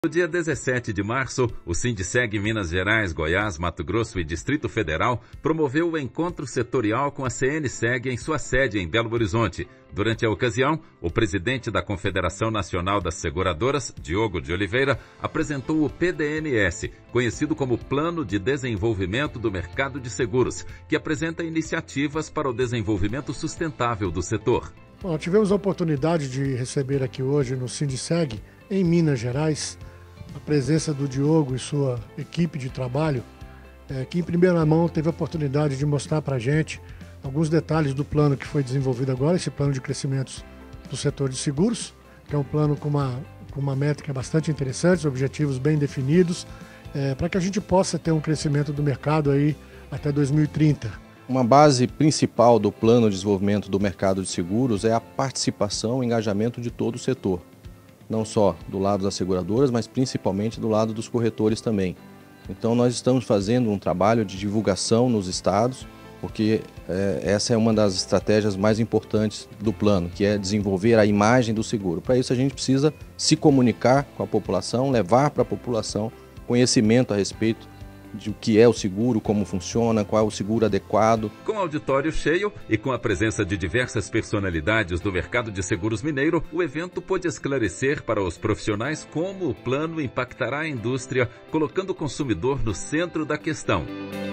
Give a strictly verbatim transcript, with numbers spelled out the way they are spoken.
No dia dezessete de março, o Sindiceg Minas Gerais, Goiás, Mato Grosso e Distrito Federal promoveu o encontro setorial com a C N Seg em sua sede em Belo Horizonte. Durante a ocasião, o presidente da Confederação Nacional das Seguradoras, Diogo de Oliveira, apresentou o P D N S, conhecido como Plano de Desenvolvimento do Mercado de Seguros, que apresenta iniciativas para o desenvolvimento sustentável do setor. Bom, tivemos a oportunidade de receber aqui hoje no Sindiceg, em Minas Gerais, a presença do Diogo e sua equipe de trabalho, é, que em primeira mão teve a oportunidade de mostrar para a gente alguns detalhes do plano que foi desenvolvido agora, esse plano de crescimento do setor de seguros, que é um plano com uma, com uma métrica bastante interessante, objetivos bem definidos, é, para que a gente possa ter um crescimento do mercado aí até dois mil e trinta. Uma base principal do plano de desenvolvimento do mercado de seguros é a participação e engajamento de todo o setor. Não só do lado das seguradoras, mas principalmente do lado dos corretores também. Então nós estamos fazendo um trabalho de divulgação nos estados, porque é, essa é uma das estratégias mais importantes do plano, que é desenvolver a imagem do seguro. Para isso a gente precisa se comunicar com a população, levar para a população conhecimento a respeito de o que é o seguro, como funciona, qual é o seguro adequado. Com auditório cheio e com a presença de diversas personalidades do mercado de seguros mineiro, o evento pôde esclarecer para os profissionais como o plano impactará a indústria, colocando o consumidor no centro da questão.